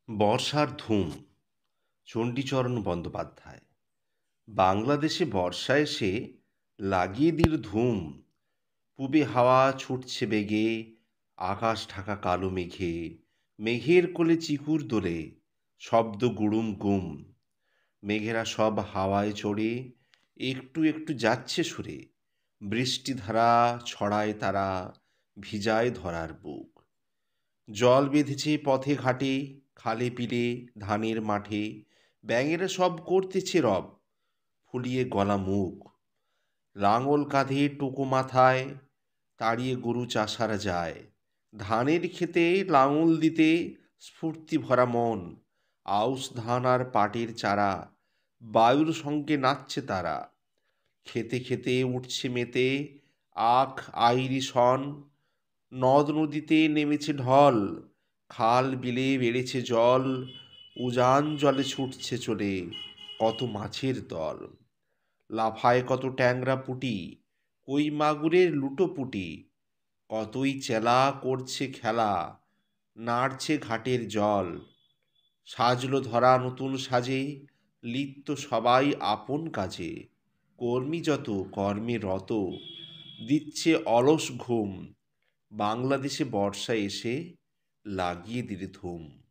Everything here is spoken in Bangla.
বর্ষার ধুম। চণ্ডীচরণ বন্দ্যোপাধ্যায়। বাংলাদেশে বর্ষা এসে লাগিয়ে দিল ধুম। পূবে হাওয়া ছুটছে বেগে, আকাশ ঢাকা কালো মেঘে। মেঘের কোলে চিকুর দোলে, শব্দ গুড়ুম গুম। মেঘেরা সব হাওয়ায় চড়ে, একটু একটু যাচ্ছে সুরে। বৃষ্টিধারা ছড়ায় তারা, ভিজায় ধরার বুক। জল বেঁধেছে পথে ঘাটে, খালে বিলে, ধানের মাঠে। ব্যাঙেরা সব করতেছে রব, ফুলিয়ে গলা মুখ। লাঙল কাঁধে টোকো মাথায়, তাড়িয়ে গরু চাষারা যায়। ধানের খেতে লাঙল দিতে স্ফূর্তি ভরা মন। আউশ ধান আর পাটের চারা, বায়ুর সঙ্গে নাচছে তারা। খেতে খেতে উঠছে মেতে, আখ আইরি শন। নদ নদীতে নেমেছে ঢল, খাল বিলে বেড়েছে জল। উজান জলে ছুটছে চলে কত মাছের দল। লাফায় কত ট্যাংরা পুঁটি, কই মাগুরের লুটোপুটি। কতই চেলা করছে খেলা, নাড়ছে ঘাটের জল। সাজলো ধরা নতুন সাজে, লিপ্ত সবাই আপন কাজে। কর্মী যত কর্মে রত, দিচ্ছে অলস ঘুম। বাংলাদেশে বর্ষা এসে লাগিয়ে দিলে ধুম।